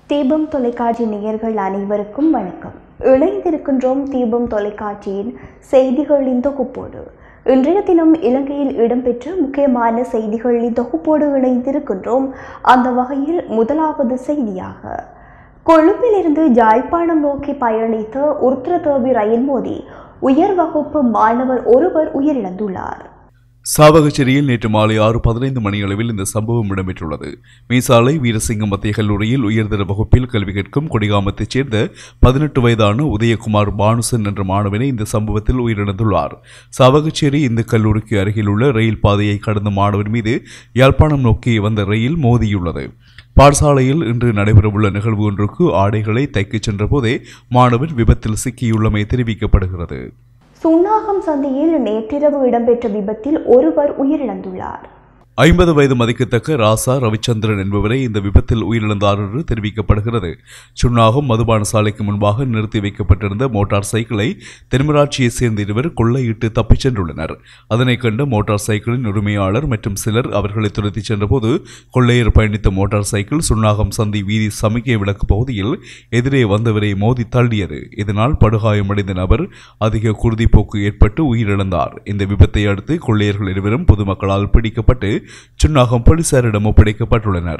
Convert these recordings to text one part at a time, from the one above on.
தீபம் தொலைக்காட்சி நேயர்கள் அனைவருக்கும் வணக்கம். இணைந்திருக்கின்றோம் தீபம் தொலைக்காட்சியின் செய்திகளின் தொகுப்போடு. இன்றைய தினம் இலங்கையில் இடம்பெற்ற முக்கியமான செய்திகளின் தொகுப்போடு இணைந்திருக்கின்றோம். அந்த வகையில் முதலாவது செய்தியாக, கொழும்பிலிருந்து யாழ்ப்பாணம் நோக்கி பயணித்த உருத்திரதேவி ரயில் மோதி உயர் வகுப்பு மாணவர் ஒருவர் உயிரிழந்துள்ளார். சாவகச்சேரியில் நேற்று மாலை 6:15 மணியளவில் இந்த சம்பவம் இடம்பெற்றுள்ளது. மீசாலை வீரசிங்கம் மத்திய கல்லூரியில் உயர்தர வகுப்பில் கல்வி கற்கும் கொடிகாமத்தைச் சேர்ந்த 18 வயதான உதயகுமார் பானுசன் என்ற மாணவனை இந்த சம்பவத்தில் உயிரிழந்துள்ளார். சாவகச்சேரி இந்த கல்லூரிக்கு அருகில் உள்ள ரயில் பாதையை கடந்த மாணவர் மீது யாழ்ப்பாணம் நோக்கி வந்த ரயில் மோதியுள்ளது. பாடசாலையில் இன்று நடைபெறவுள்ள நிகழ்வு ஒன்றுக்கு ஆடைகளை தைக்கச் சென்ற போதே மாணவர் விபத்தில் சிக்கியுள்ளமை தெரிவிக்கப்படுகிறது. சுன்னாகம் சந்தையில் நேற்றிரவு இடம்பெற்ற விபத்தில் ஒருவர் உயிரிழந்துள்ளார். 50 வயது மதிக்கத்தக்க ராசா ரவிச்சந்திரன் என்பவரை இந்த விபத்தில் உயிரிழந்தார் என்று தெரிவிக்கப்படுகிறது. சுன்னாகம் மதுபான சாலைக்கு முன்பாக நிறுத்தி வைக்கப்பட்டிருந்த மோட்டார் சைக்கிளை தென்மராட்சியைச் சேர்ந்த இருவர் கொள்ளையிட்டு தப்பிச் சென்றுள்ளனர். அதனை கண்ட மோட்டார் சைக்கிளின் உரிமையாளர் மற்றும் சிலர் அவர்களை துரத்திச் சென்றபோது கொள்ளையர் பயணித்த மோட்டார் சைக்கிள் சுன்னாகம் சந்தி வீதி சமிக்கை விளக்கு பகுதியில் எதிரே வந்தவரை மோதி தள்ளியது. இதனால் படுகாயமடைந்த நபர் அதிக குருதிப்போக்கு ஏற்பட்டு உயிரிழந்தார். இந்த விபத்தை அடுத்து கொள்ளையர்கள் இருவரும் பொதுமக்களால் பிடிக்கப்பட்டு சுன்னாகம் போலீசாரிடம் ஒப்படைக்கப்பட்டுள்ளனர்.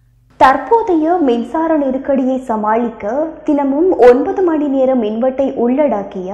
தற்போதைய மின்சார நெருக்கடியை சமாளிக்க தினமும் 9 மணி நேர மின்வெட்டை உள்ளடக்கிய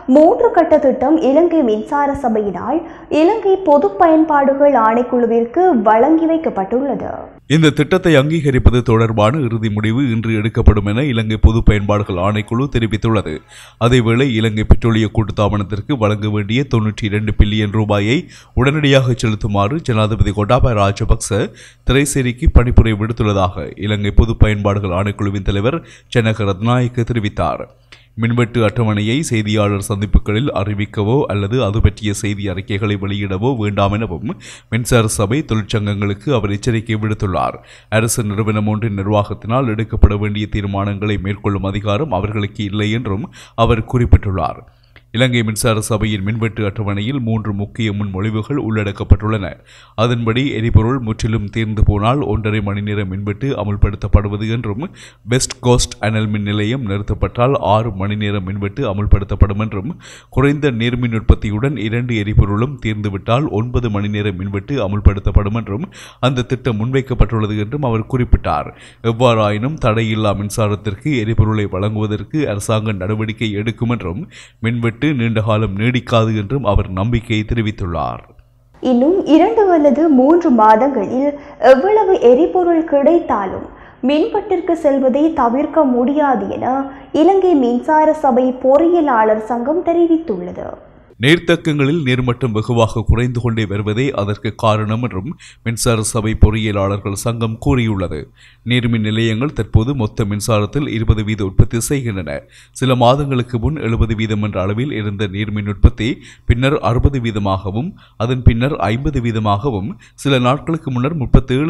3 கட்ட திட்டம் இலங்கை மின்சார சபையினால் இலங்கை பொது பயன்பாடுகள் ஆணைக்குழுவிற்கு வழங்கி வைக்கப்பட்டுள்ளது. இந்த திட்டத்தை அங்கீகரிப்பது தொடர்பான இறுதி முடிவு இன்று எடுக்கப்படும் என இலங்கை பொது பயன்பாடுகள் ஆணைக்குழு தெரிவித்துள்ளது. அதேவேளை இலங்கை பெட்ரோலிய கூட்டுத்தாபனத்திற்கு வழங்க வேண்டிய 92 பில்லியன் ரூபாயை உடனடியாக செலுத்துமாறு ஜனாதிபதி கோட்டாபய ராஜபக்ச திரைசேரிக்கு பணிப்புரை விடுத்துள்ளதாக இலங்கை பொது பயன்பாடுகள் ஆணைக்குழுவின் தலைவர் ஜனக ரத்நாயக்க தெரிவித்தார். மின்வெட்டு அட்டவணையை செய்தியாளர் சந்திப்புகளில் அறிவிக்கவோ அல்லது அது பற்றிய செய்தி அறிக்கைகளை வெளியிடவோ வேண்டாம் எனவும் மின்சார சபை தொழிற்சங்கங்களுக்கு அவர் எச்சரிக்கை விடுத்துள்ளார். அரசு நிறுவனம் ஒன்றின் நிர்வாகத்தினால் எடுக்கப்பட வேண்டிய தீர்மானங்களை மேற்கொள்ளும் அதிகாரம் அவர்களுக்கு இல்லை என்றும் அவர் குறிப்பிட்டுள்ளார். இலங்கை மின்சார சபையின் மின்வெட்டு அட்டவணையில் 3 முக்கிய முன்மொழிவுகள் உள்ளடக்கப்பட்டுள்ளன. அதன்படி எரிபொருள் முற்றிலும் தீர்ந்து போனால் 1.5 மணி நேர மின்வெட்டு அமுல்படுத்தப்படுவது என்றும், வெஸ்ட் கோஸ்ட் அனல் மின் நிலையம் நிறுத்தப்பட்டால் 6 மணி நேர மின்வெட்டு அமுல்படுத்தப்படும் என்றும், குறைந்த நீர்மின் உற்பத்தியுடன் 2 எரிபொருளும் தீர்ந்துவிட்டால் 9 மணி நேர மின்வெட்டு அமுல்படுத்தப்படும் என்றும் அந்த திட்டம் முன்வைக்கப்பட்டுள்ளது என்றும் அவர் குறிப்பிட்டார். எவ்வாறாயினும் தடையில்லா மின்சாரத்திற்கு எரிபொருளை வழங்குவதற்கு அரசாங்கம் நடவடிக்கை எடுக்கும் என்றும், மின்வெட்டு நீண்ட காலம் நீடிக்காது என்றும் அவர் நம்பிக்கை தெரிவித்துள்ளார். இன்னும் 2 அல்லது 3 மாதங்களில் எவ்வளவு எரிபொருள் கிடைத்தாலும் மின்வெட்டிற்கு செல்வதை தவிர்க்க முடியாது என இலங்கை மின்சார சபை பொறியியலாளர் சங்கம் தெரிவித்துள்ளது. நீர்த்தக்கங்களில் நீர்மட்டம் வெகுவாக குறைந்து கொண்டே வருவதே அதற்கு காரணம் என்றும் மின்சார சபை பொறியியலாளர்கள் சங்கம் கூறியுள்ளது. நீர்மின் நிலையங்கள் தற்போது மொத்த மின்சாரத்தில் 20% உற்பத்தி செய்கின்றன. சில மாதங்களுக்கு முன் 70% என்ற அளவில் இருந்த நீர்மின் உற்பத்தி பின்னர் 60%, அதன் பின்னர் 50%, சில நாட்களுக்கு முன்னர்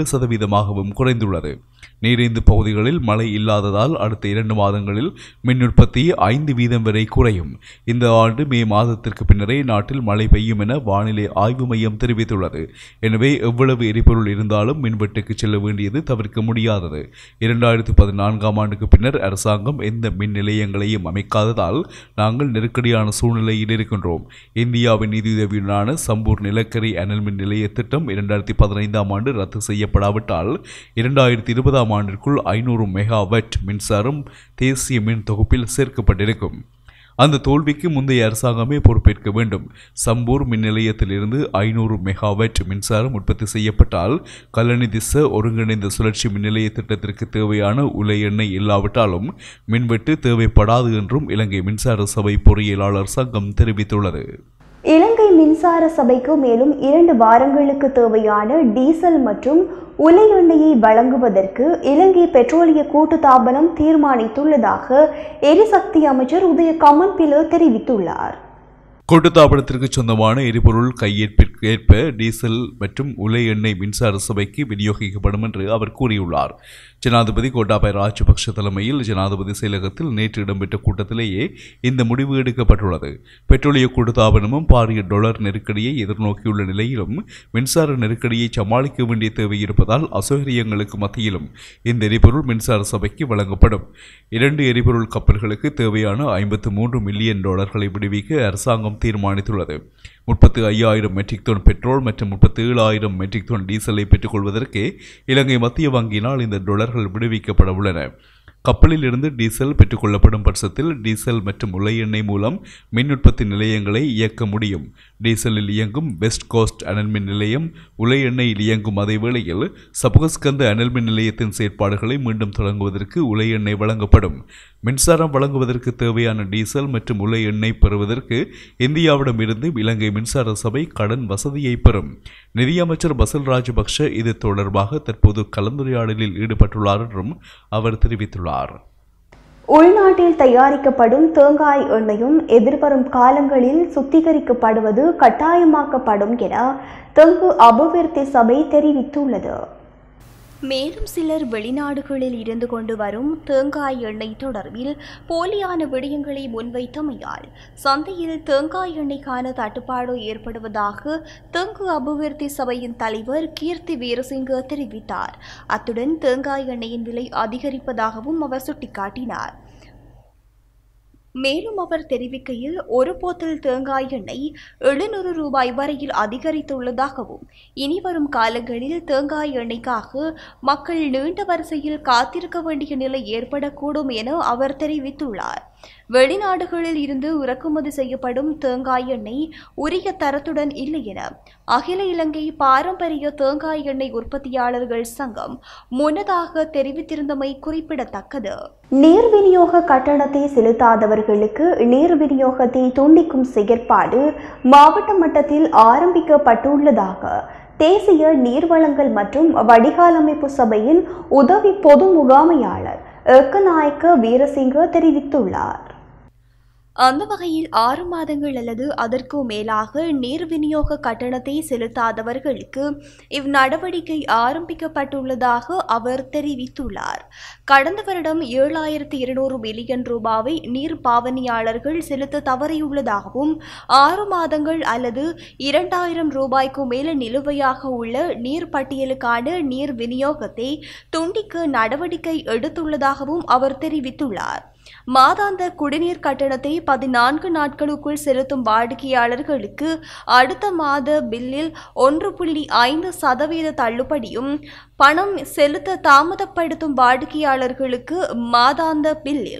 37% குறைந்துள்ளது. நீரிந்து பகுதிகளில் மழை இல்லாததால் அடுத்த 2 மாதங்களில் மின் உற்பத்தி 5% வரை குறையும். இந்த ஆண்டு மே மாதத்திற்கு பின்னரே நாட்டில் மழை பெய்யும் என வானிலை ஆய்வு மையம் தெரிவித்துள்ளது. எனவே எவ்வளவு எரிபொருள் இருந்தாலும் மின்வெட்டுக்கு செல்ல வேண்டியது தவிர்க்க முடியாதது. 2014ஆம் ஆண்டுக்கு பின்னர் அரசாங்கம் எந்த மின் நிலையங்களையும் அமைக்காததால் நாங்கள் நெருக்கடியான சூழ்நிலையில் இருக்கின்றோம். இந்தியாவின் நிதியுதவியுடனான சம்பூர் நிலக்கரி அனல் மின் நிலைய திட்டம் 2015ஆம் ஆண்டு ரத்து செய்யப்படாவிட்டால் 2020ஆம் ஆண்டிற்குள் 500 மெகாவாட் மின்சாரம் தேசிய மின் தொகுப்பில் சேர்க்கப்பட்டிருக்கும். அந்த தோல்விக்கு முந்தைய அரசாங்கமே பொறுப்பேற்க வேண்டும். சம்பூர் மின் நிலையத்திலிருந்து 500 மெகாவாட் மின்சாரம் உற்பத்தி செய்யப்பட்டால் கல்லணி திச ஒருங்கிணைந்த சுழற்சி மின் நிலைய திட்டத்திற்கு தேவையான உலை எண்ணெய் இல்லாவிட்டாலும் மின்வெட்டு தேவைப்படாது என்றும் இலங்கை மின்சார சபை பொறியியலாளர் சங்கம் தெரிவித்துள்ளது. இலங்கை மின்சார சபைக்கு மேலும் 2 வாரங்களுக்கு தேவையான டீசல் மற்றும் உலை எண்ணெயை வழங்குவதற்கு இலங்கை பெட்ரோலிய கூட்டுத்தாபனம் தீர்மானித்துள்ளதாக எரிசக்தி அமைச்சர் உதய கமன்பில தெரிவித்துள்ளார். கூட்டுத்தாபனத்திற்கு சொந்தமான எரிபொருள் கையிருப்பிற்கு தேவைக்கு ஏற்ப டீசல் மற்றும் உலை எண்ணெய் மின்சார சபைக்கு விநியோகிக்கப்படும் என்று அவர் கூறியுள்ளார். ஜனாதிபதி கோட்டாபய ராஜபக்ஷ தலைமையில் ஜனாதிபதி செயலகத்தில் நேற்று இடம்பெற்ற கூட்டத்திலேயே இந்த முடிவு எடுக்கப்பட்டுள்ளது. பெட்ரோலிய கூட்டுத்தாபனமும் பாரிய டாலர் நெருக்கடியை எதிர்நோக்கியுள்ள நிலையிலும் மின்சார நெருக்கடியை சமாளிக்க வேண்டிய தேவை இருப்பதால் அசௌகரியங்களுக்கு மத்தியிலும் இந்த எரிபொருள் மின்சார சபைக்கு வழங்கப்படும். 2 எரிபொருள் கப்பல்களுக்கு தேவையான $53 மில்லியன் விடுவிக்க அரசாங்கம் தீர்மானித்துள்ளது. 35,000 மெட்ரிக் டன் பெட்ரோல் மற்றும் 37,000 மெட்ரிக் டன் டீசலை பெற்றுக் கொள்வதற்கு இலங்கை மத்திய வங்கியினால் இந்த டாலர்கள் விடுவிக்கப்பட உள்ளன. கப்பலில் இருந்து டீசல் பெற்றுக்கொள்ளப்படும் பட்சத்தில் டீசல் மற்றும் உலை எண்ணெய் மூலம் மின் உற்பத்தி நிலையங்களை இயக்க முடியும். டீசலில் இயங்கும் வெஸ்ட் கோஸ்ட் அனல் மின் நிலையம் உலை எண்ணெயில் இயங்கும் அதே வேளையில் சபுகஸ்கந்த அனல் மின் நிலையத்தின் செயற்பாடுகளை மீண்டும் தொடங்குவதற்கு உலை எண்ணெய் வழங்கப்படும். மின்சாரம் வழங்குவதற்கு தேவையான டீசல் மற்றும் உலை எண்ணெய் பெறுவதற்கு இந்தியாவிடமிருந்து இலங்கை மின்சார சபை கடன் வசதியை பெறும். நிதியமைச்சர் பசில் ராஜபக்ஷ இது தொடர்பாக தற்போது கலந்துரையாடலில் ஈடுபட்டுள்ளார் என்றும் அவர் தெரிவித்துள்ளார். உள்நாட்டில் தயாரிக்கப்படும் தேங்காய் எண்ணெயும் எதிர்வரும் காலங்களில் சுத்திகரிக்கப்படுவது கட்டாயமாக்கப்படும் என தெங்கு அபிவிருத்தி சபை தெரிவித்துள்ளது. மேலும் சிலர் வெளிநாடுகளில் இருந்து கொண்டு வரும் தேங்காய் எண்ணெய் தொடர்பில் போலியான விடயங்களை முன்வைத்தமையால் சந்தையில் தேங்காய் எண்ணெய்க்கான தட்டுப்பாடு ஏற்படுவதாக தெங்கு அபிவிருத்தி சபையின் தலைவர் கீர்த்தி வீரசிங்க தெரிவித்தார். அத்துடன் தேங்காய் எண்ணெயின் விலை அதிகரிப்பதாகவும் அவர் சுட்டிக்காட்டினார். மேலும் அவர் தெரிவிக்கையில் ஒரு போத்தல் தேங்காய் எண்ணெய் $700 வரையில் அதிகரித்துள்ளதாகவும் இனிவரும் காலங்களில் தேங்காய் எண்ணெய்க்காக மக்கள் நீண்ட வரிசையில் காத்திருக்க வேண்டிய நிலை ஏற்படக்கூடும் என அவர் தெரிவித்துள்ளார். வெளிநாடுகளில் இருந்து இறக்குமதி செய்யப்படும் தேங்காய் எண்ணெய் உரிய தரத்துடன் இல்லை என அகில இலங்கை பாரம்பரிய தேங்காய் எண்ணெய் உற்பத்தியாளர்கள் சங்கம் முன்னதாக தெரிவித்திருந்தமை குறிப்பிடத்தக்கது. நீர் விநியோக கட்டணத்தை செலுத்தாதவர்களுக்கு நீர் விநியோகத்தை துண்டிக்கும் செயற்பாடு மாவட்ட மட்டத்தில் ஆரம்பிக்கப்பட்டுள்ளதாக தேசிய நீர்வளங்கள் மற்றும் வடிகால் அமைப்பு சபையின் உதவி பொது முகாமையாளர் ஏக்கநாயக்க வீரசிங்க தெரிவித்துள்ளார். அந்த வகையில் 6 மாதங்கள் அல்லது அதற்கு மேலாக நீர் விநியோக கட்டணத்தை செலுத்தாதவர்களுக்கு இந்நடவடிக்கை ஆரம்பிக்கப்பட்டுள்ளதாக அவர் தெரிவித்துள்ளார். கடந்த வருடம் 7,200 மில்லியன் ரூபாவை நீர் பாவனையாளர்கள் செலுத்த தவறியுள்ளதாகவும் 6 மாதங்கள் அல்லது 2,000 ரூபாய்க்கு மேல நிலுவையாக உள்ள நீர் பட்டியலுக்கான நீர் விநியோகத்தை துண்டிக்க நடவடிக்கை எடுத்துள்ளதாகவும் அவர் தெரிவித்துள்ளார். மாதாந்த குடிநீர் கட்டணத்தை 14 நாட்களுக்குள் செலுத்தும் வாடிக்கையாளர்களுக்கு அடுத்த மாத பில்லில் 1.5% தள்ளுபடியும், பணம் செலுத்த தாமதப்படுத்தும் வாடிக்கையாளர்களுக்கு மாதாந்த பில்லில்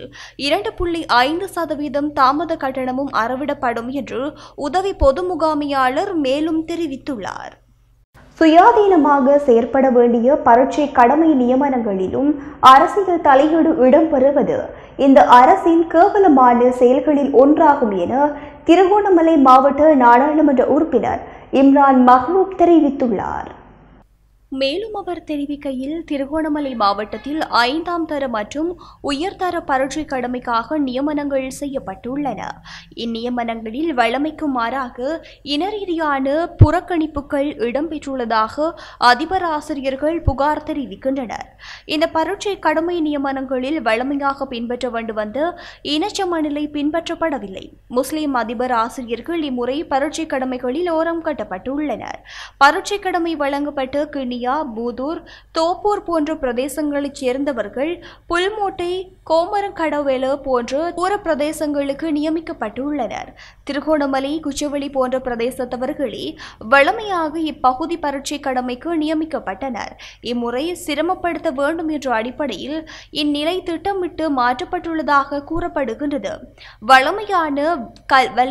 2.5% தாமத கட்டணமும் அறவிடப்படும் என்று உதவி பொது முகாமையாளர் மேலும் தெரிவித்துள்ளார். சுயாதீனமாக செயற்பட வேண்டிய பரீட்சை கடமை நியமனங்களிலும் அரசியல் தலையீடு இடம்பெறுவது இந்த அரசின் கேவலமான செயல்களில் ஒன்றாகும் என திருகோணமலை மாவட்ட நாடாளுமன்ற உறுப்பினர் இம்ரான் மஹ்ரூப் தெரிவித்துள்ளார். மேலும் அவர் தெரிவிக்கையில் திருகோணமலை மாவட்டத்தில் 5ஆம் தர மற்றும் உயர்தர பரீட்சை கடமைக்காக நியமனங்கள் செய்யப்பட்டுள்ளன. இந்நியமனங்களில் வழமைக்கு மாறாக இனரீதியான புறக்கணிப்புகள் இடம்பெற்றுள்ளதாக அதிபர் ஆசிரியர்கள் புகார் தெரிவிக்கின்றனர். இந்த பரீட்சை கடமை நியமனங்களில் வழமையாக பின்பற்ற வேண்டும் வந்த இனச்சமநிலை பின்பற்றப்படவில்லை. முஸ்லிம் அதிபர் ஆசிரியர்கள் இம்முறை பரீட்சை கடமைகளில் ஓரம் கட்டப்பட்டுள்ளனர். பரீட்சை கடமை வழங்கப்பட்ட கிண்ணியா, பூதூர், தோப்பூர் போன்ற பிரதேசங்களைச் சேர்ந்தவர்கள் புல்மோட்டை, கோமரங்கடவேல போன்ற தூர பிரதேசங்களுக்கு நியமிக்கப்பட்டுள்ளனர். திருகோணமலை, குச்சவெளி போன்ற பிரதேசத்தவர்களே வழமையாக இப்பகுதி பரீட்சை கடமைக்கு நியமிக்கப்பட்டனர். இம்முறை சிரமப்படுத்த வேண்டும் என்ற அடிப்படையில் இந்நிலை திட்டமிட்டு மாற்றப்பட்டுள்ளதாக கூறப்படுகின்றது. வழமையாக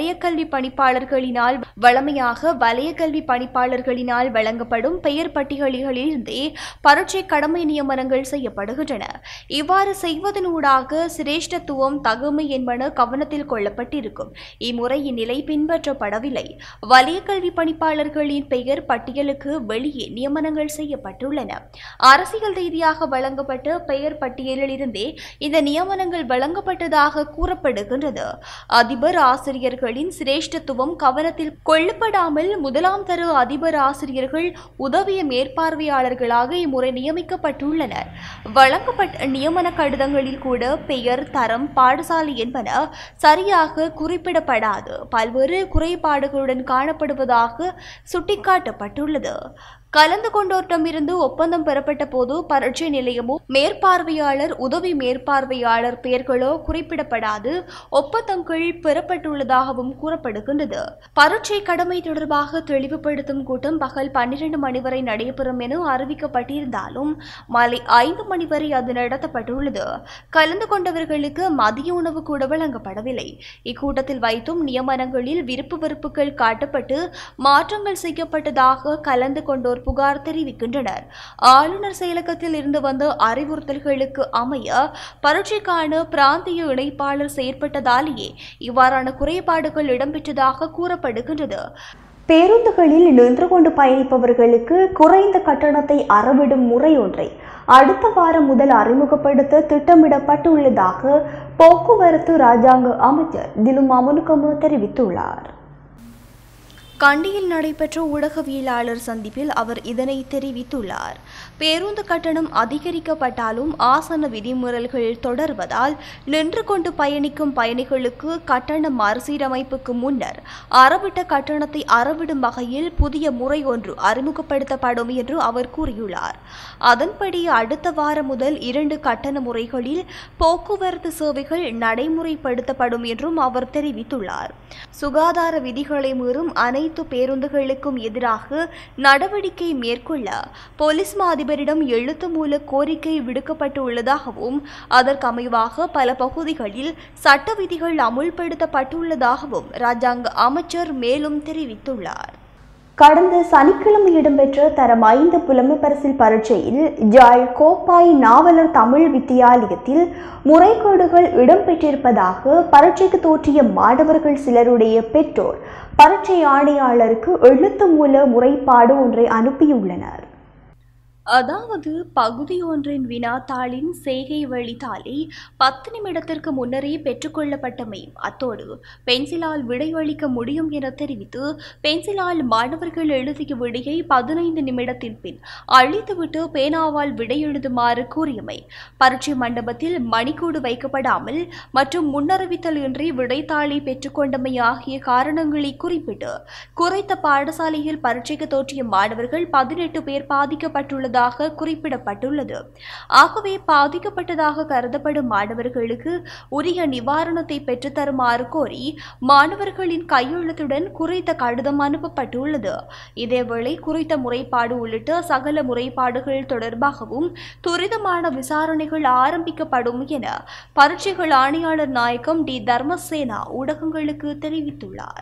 வலயக்கல்வி பணிப்பாளர்களினால் வழங்கப்படும் பெயர் பட்டியலில் வெளிகளிலிருந்தே பரீட்சை கடமை நியமனங்கள் செய்யப்படுகின்றன. இவ்வாறு செய்வதனூடாக சிரேஷ்டத்துவம் தகுமை என்பன கவனத்தில் கொள்ளப்பட்டிருக்கும். இம்முறையின் நிலை பின்பற்றப்படவில்லை. வலய கல்வி பணிப்பாளர்களின் பெயர் பட்டியலுக்கு வெளியே நியமனங்கள் செய்யப்பட்டுள்ளன. அரசியல் ரீதியாக வழங்கப்பட்ட பெயர் பட்டியலில் இருந்தே இந்த நியமனங்கள் வழங்கப்பட்டதாக கூறப்படுகின்றது. அதிபர் ஆசிரியர்களின் சிரேஷ்டத்துவம் கவனத்தில் கொள்ளப்படாமல் முதலாம் தர அதிபர் ஆசிரியர்கள் உதவிய மேற்பார்வையாளர்களாக இம்முறை நியமிக்கப்பட்டுள்ளனர். வழங்கப்பட்ட நியமன கடிதங்களில் கூட பெயர், தரம், பாடசாலை என்பன சரியாக குறிப்பிடப்படாது பல்வேறு குறைபாடுகளுடன் காணப்படுவதாக சுட்டிக்காட்டப்பட்டுள்ளது. கலந்து கொண்டோரிடமிருந்து ஒப்பந்தம் பெறப்பட்ட போது பரீட்சை நிலையமோ மேற்பார்வையாளர், உதவி மேற்பார்வையாளர் பெயர்களோ குறிப்பிடப்படாது ஒப்பந்தங்கள் பெறப்பட்டுள்ளதாகவும் கூறப்படுகின்றது. பரீட்சை கடமை தொடர்பாக தெளிவுபடுத்தும் கூட்டம் பகல் 12 மணி வரை நடைபெறும் என அறிவிக்கப்பட்டிருந்தாலும் மாலை 5 மணி வரை அது நடத்தப்பட்டுள்ளது. கலந்து கொண்டவர்களுக்கு மதிய உணவு கூட வழங்கப்படவில்லை. இக்கூட்டத்தில் வைத்தும் நியமனங்களில் விருப்பு வெறுப்புகள் காட்டப்பட்டு மாற்றங்கள் செய்யப்பட்டதாக கலந்து கொண்டோர் புகார் தெரிவிக்கின்றனர். ஆளுநர் செயலகத்தில் இருந்து வந்த அறிவுறுத்தல்களுக்கு அமைய பரீட்சைக்கான பிராந்திய இணைப்பாளர் செயற்பட்டதாலேயே இவ்வாறான குறைபாடுகள் இடம்பெற்றதாக கூறப்படுகின்றது. பேருந்துகளில் நின்று கொண்டு பயணிப்பவர்களுக்கு குறைந்த கட்டணத்தை அறவிடும் முறை ஒன்றை அடுத்த வாரம் முதல் அறிமுகப்படுத்த திட்டமிடப்பட்டுள்ளதாக போக்குவரத்து ராஜாங்க அமைச்சர் திலும் அமுனுகம தெரிவித்துள்ளார். கண்டியில் நடைபெற்ற ஊடகவியலாளர் சந்திப்பில் அவர் இதனை தெரிவித்துள்ளார். பேருந்து கட்டணம் அதிகரிக்கப்பட்டாலும் ஆசன விதிமுறைகள் தொடர்வதால் நின்று கொண்டு பயணிக்கும் பயணிகளுக்கு கட்டண மறுசீரமைப்புக்கு முன்னர் அறவிட்ட கட்டணத்தை அறவிடும் வகையில் புதிய முறை ஒன்று அறிமுகப்படுத்தப்படும் என்று அவர் கூறியுள்ளார். அதன்படி அடுத்த வாரம் முதல் 2 கட்டண முறைகளில் போக்குவரத்து சேவைகள் நடைமுறைப்படுத்தப்படும் என்றும் அவர் தெரிவித்துள்ளார். சுகாதார விதிகளை மீறும் அனைத்து பேருந்துகளுக்கும் எதிராக நடவடிக்கை மேற்கொள்ள போலீஸ் அதிபரிடம் எழுத்து மூல கோரிக்கை விடுக்கப்பட்டுள்ளதாகவும் அதற்கமைவாக பல பகுதிகளில் சட்ட விதிகள் அமுல்படுத்தப்பட்டுள்ளதாகவும் ராஜாங்க அமைச்சர் மேலும் தெரிவித்துள்ளார். கடந்த சனிக்கிழமை இடம்பெற்ற தரம் 5 புலமை பரிசில் பரீட்சையில் ஜாழ் கோப்பாய் நாவலர் தமிழ் வித்தியாலயத்தில் முறைகேடுகள் இடம்பெற்றிருப்பதாக பரீட்சைக்கு தோற்றிய மாணவர்கள் சிலருடைய பெற்றோர் பரீட்சை ஆணையாளருக்கு எழுத்து மூல முறைப்பாடு ஒன்றை அனுப்பியுள்ளனர். அதாவது பகுதி ஒன்றின் வினாத்தாளின் செய்கை வழித்தாளை 10 நிமிடத்திற்கு முன்னரே பெற்றுக்கொள்ளப்பட்டமையும் அத்தோடு பென்சிலால் விடையளிக்க முடியும் என தெரிவித்து பென்சிலால் மாணவர்கள் எழுதிய விடையை 15 நிமிடத்தின் பின் அழித்துவிட்டு பேனாவால் விடையெழுதுமாறு கூறியமை, பரீட்சை மண்டபத்தில் மணிக்கூடு வைக்கப்படாமல் மற்றும் முன்னறிவித்தல் இன்றி விடைத்தாளை பெற்றுக்கொண்டமை ஆகிய காரணங்களை குறிப்பிட்டு குறைத்த பாடசாலையில் பரீட்சைக்கு தோற்றிய மாணவர்கள் 18 பேர் பாதிக்கப்பட்டுள்ளது குறிப்பிடப்பட்டுள்ளது. ஆகவே பாதிக்கப்பட்டதாக கருதப்படும் மாணவர்களுக்கு உரிய நிவாரணத்தை பெற்றுத்தருமாறு கோரி மாணவர்களின் கையெழுத்துடன் குறித்த கடிதம் அனுப்பப்பட்டுள்ளது. இதேவேளை குறித்த முறைப்பாடு உள்ளிட்ட சகல முறைப்பாடுகள் தொடர்பாகவும் துரிதமான விசாரணைகள் ஆரம்பிக்கப்படும் என பரீட்சைகள் ஆணையாளர் நாயகம் டி தர்மசேனா ஊடகங்களுக்கு தெரிவித்துள்ளார்.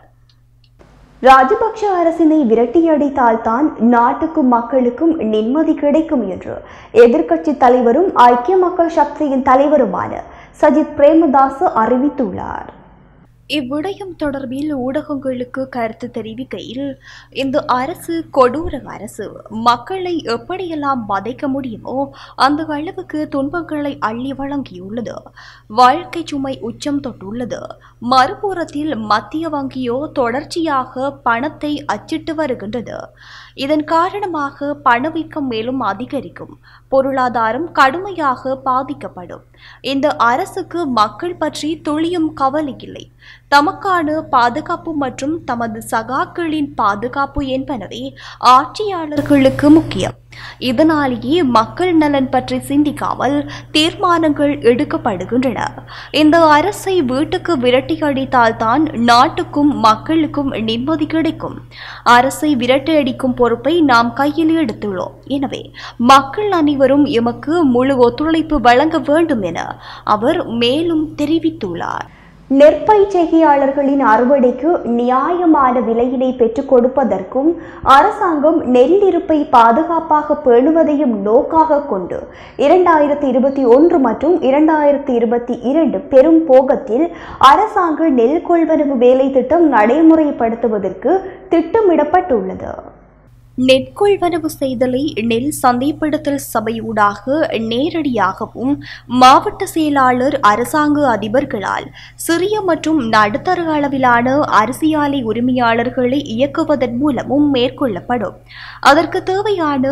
ராஜபக்ஷ அரசினை விரட்டியடித்தால்தான் நாட்டுக்கும் மக்களுக்கும் நிம்மதி கிடைக்கும் என்று எதிர்க்கட்சி தலைவரும் ஐக்கிய மக்கள் சக்தியின் தலைவருமான சஜித் பிரேமதாச அறிவித்துள்ளார். இவ்விடயம் தொடர்பில் ஊடகங்களுக்கு கருத்து தெரிவிக்கையில், இந்த அரசு கொடூர அரசு, மக்களை எப்படியெல்லாம் வதைக்க முடியுமோ அந்த அளவுக்கு துன்பங்களை அள்ளி வழங்கியுள்ளது. வாழ்க்கை சுமை உச்சம் தொட்டுள்ளது. மறுபுறத்தில் மத்திய வங்கியோ தொடர்ச்சியாக பணத்தை அச்சிட்டு வருகின்றது. இதன் காரணமாக பணவீக்கம் மேலும் அதிகரிக்கும், பொருளாதாரம் கடுமையாக பாதிக்கப்படும். இந்த அரசுக்கு மக்கள் பற்றி துளியும் கவலை இல்லை. தமக்கான பாதுகாப்பு மற்றும் தமது சகாக்களின் பாதுகாப்பு என்பனவே ஆட்சியாளர்களுக்கு முக்கியம். இதனாலேயே மக்கள் நலன் பற்றி சிந்திக்காமல் தீர்மானங்கள் எடுக்கப்படுகின்றன. இந்த அரசை வீட்டுக்கு விரட்டி அடித்தால்தான் நாட்டுக்கும் மக்களுக்கும் நிம்மதி கிடைக்கும். அரசை விரட்டி அடிக்கும் பொறுப்பை நாம் கையில் எடுத்துள்ளோம். எனவே மக்கள் அனைவரும் எமக்கு முழு ஒத்துழைப்பு வழங்க வேண்டும் என அவர் மேலும் தெரிவித்துள்ளார். நெற்பயிர் செய்கையாளர்களின் அறுவடைக்கு நியாயமான விலையினை பெற்றுக் கொடுப்பதற்கும் அரசாங்கம் நெல் இருப்பை பாதுகாப்பாக பேணுவதையும் நோக்காக கொண்டு 2021 மற்றும் 2022 பெரும் போகத்தில் அரசாங்க நெல் கொள்வனவு வேலை திட்டம் நடைமுறைப்படுத்துவதற்கு திட்டமிடப்பட்டுள்ளது. நெற்கொள்வனவு செய்தலை நெல் சந்தைப்படுத்தல் சபையூடாக நேரடியாகவும் மாவட்ட செயலாளர் அரசாங்க அதிபர்களால் சிறிய மற்றும் நடுத்தர அளவிலான அரிசி ஆலை உரிமையாளர்களை இயக்குவதன் மூலமும் மேற்கொள்ளப்படும். அதற்கு தேவையான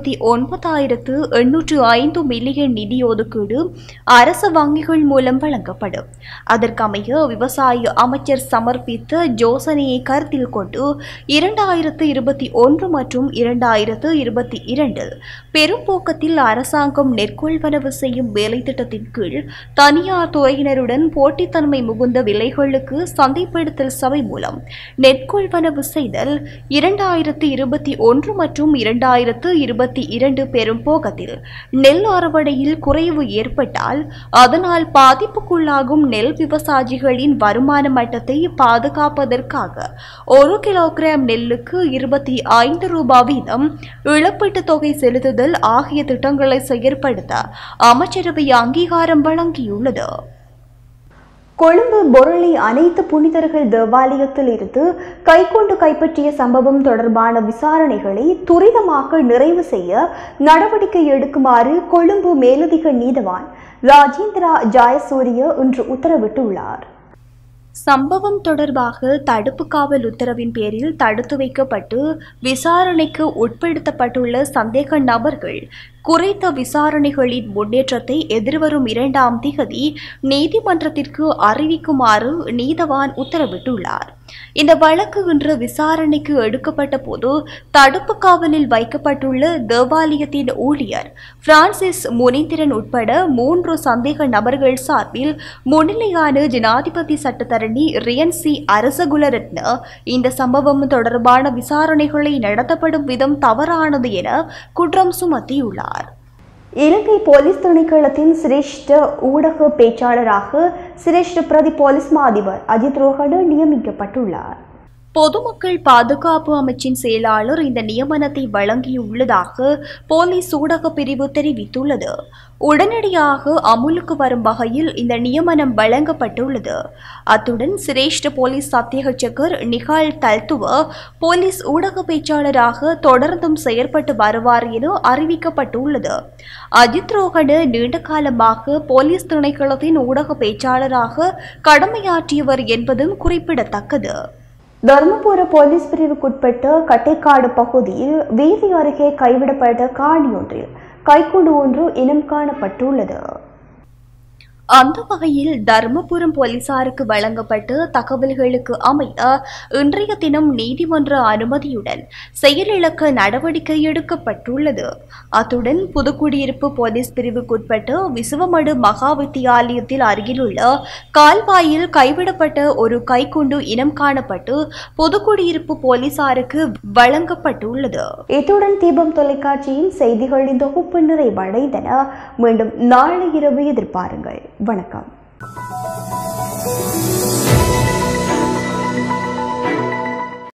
29,805 மில்லியன் நிதி ஒதுக்கீடு அரச வங்கிகள் மூலம் வழங்கப்படும். அதற்கமைய விவசாய அமைச்சர் சமர்ப்பித்த யோசனையை கருத்தில் கொண்டு 2021 மற்றும் 2022 பெரும்போக்கத்தில் அரசாங்கம் நெற்கொள்வனவு செய்யும் வேலை திட்டத்தின் கீழ் தனியார் துறையினருடன் போட்டித்தன்மை மிகுந்த விலைகளுக்கு சந்தைப்படுத்தல் சபை மூலம் நெற்கொள்வனவு செய்தல் 2021 மற்றும் 2022 பெரும்போக்கத்தில் நெல் அறுவடையில் குறைவு ஏற்பட்டால் அதனால் பாதிப்புக்குள்ளாகும் நெல் விவசாயிகளின் வருமான மட்டத்தை பாதுகாப்பதற்காக 1 கிலோகிராம் நெல்லுக்கு 25 ரூபாய் வீதம் இழப்பீட்டுத் தொகை செலுத்துதல் ஆகிய திட்டங்களை செயற்படுத்த அமைச்சரவை அங்கீகாரம் வழங்கியுள்ளது. கொழும்பு பொருளை அனைத்து புனிதர்கள் தேவாலயத்தில் இருந்து கைக்கொண்டு கைப்பற்றிய சம்பவம் தொடர்பான விசாரணைகளை துரிதமாக நிறைவு செய்ய நடவடிக்கை எடுக்குமாறு கொழும்பு மேலதிக நீதவான் ராஜேந்திரா ஜாயசூரிய இன்று உத்தரவிட்டுள்ளார். சம்பவம் தொடர்பாக தடுப்பு காவல் உத்தரவின் பேரில் தடுத்து வைக்கப்பட்டு விசாரணைக்கு உட்படுத்தப்பட்டுள்ள சந்தேக நபர்கள் குறித்த விசாரணைகளின் முன்னேற்றத்தை எதிர்வரும் 2ஆம் திகதி நீதிமன்றத்திற்கு அறிவிக்குமாறு நீதவான் உத்தரவிட்டுள்ளார். இந்த வழக்கு இன்று விசாரணைக்கு எடுக்கப்பட்ட போது தடுப்பு காவலில் வைக்கப்பட்டுள்ள தேவாலயத்தின் ஊழியர் பிரான்சிஸ் முனீந்திரன் உட்பட 3 சந்தேக நபர்கள் சார்பில் முன்னிலையான ஜனாதிபதி சட்டத்தரணி ரியன்சி அரசகுலரத்ன இந்த சம்பவம் தொடர்பான விசாரணைகளை நடத்தப்படும் விதம் தவறானது என குற்றம் சுமத்தியுள்ளார். இலங்கை போலீஸ் திணைக்களத்தின் சிரேஷ்ட ஊடக பேச்சாளராக சிரேஷ்ட பிரதி போலீஸ் மா அதிபர் அஜித் ரோஹண நியமிக்கப்பட்டுள்ளார். பொதுமக்கள் பாதுகாப்பு அமைச்சின் செயலாளர் இந்த நியமனத்தை வழங்கியுள்ளதாக போலீஸ் ஊடக பிரிவு தெரிவித்துள்ளது. உடனடியாக அமுலுக்கு வரும் வகையில் இந்த நியமனம் வழங்கப்பட்டுள்ளது. அத்துடன் சிரேஷ்ட போலீஸ் அத்தியட்சகர் நிகால் தல்துவ போலீஸ் ஊடக பேச்சாளராக தொடர்ந்தும் செயற்பட்டு வருவார் என அறிவிக்கப்பட்டுள்ளது. அஜித் ரோஹண நீண்ட காலமாக போலீஸ் திணைக்களத்தின் ஊடக பேச்சாளராக கடமையாற்றியவர் என்பதும் குறிப்பிடத்தக்கது. தர்மபுர போலீஸ் பிரிவுக்குட்பட்ட கட்டைக்காடு பகுதியில் வீதி அருகே கைவிடப்பட்ட காணியொன்றில் கைக்குண்டு ஒன்று இனம் காணப்பட்டுள்ளது. அந்த வகையில் தர்மபுரம் போலீசாருக்கு வழங்கப்பட்ட தகவல்களுக்கு அமைய இன்றைய தினம் நீதிமன்ற அனுமதியுடன் செயலிழக்க நடவடிக்கை எடுக்கப்பட்டுள்ளது. அத்துடன் புதுக்குடியிருப்பு போலீஸ் பிரிவுக்குட்பட்ட விசுவமடு மகா வித்தியாலயத்தில் அருகிலுள்ள கால்வாயில் கைவிடப்பட்ட ஒரு கைக்குண்டு இனம் காணப்பட்டு புதுக்குடியிருப்பு போலீசாருக்கு வழங்கப்பட்டுள்ளது. இத்துடன் தீபம் தொலைக்காட்சியின் செய்திகளின் தொகுப்பு நிறைவடைந்தன. மீண்டும் நாளை இரவு எதிர்பாருங்கள். வணக்கம்.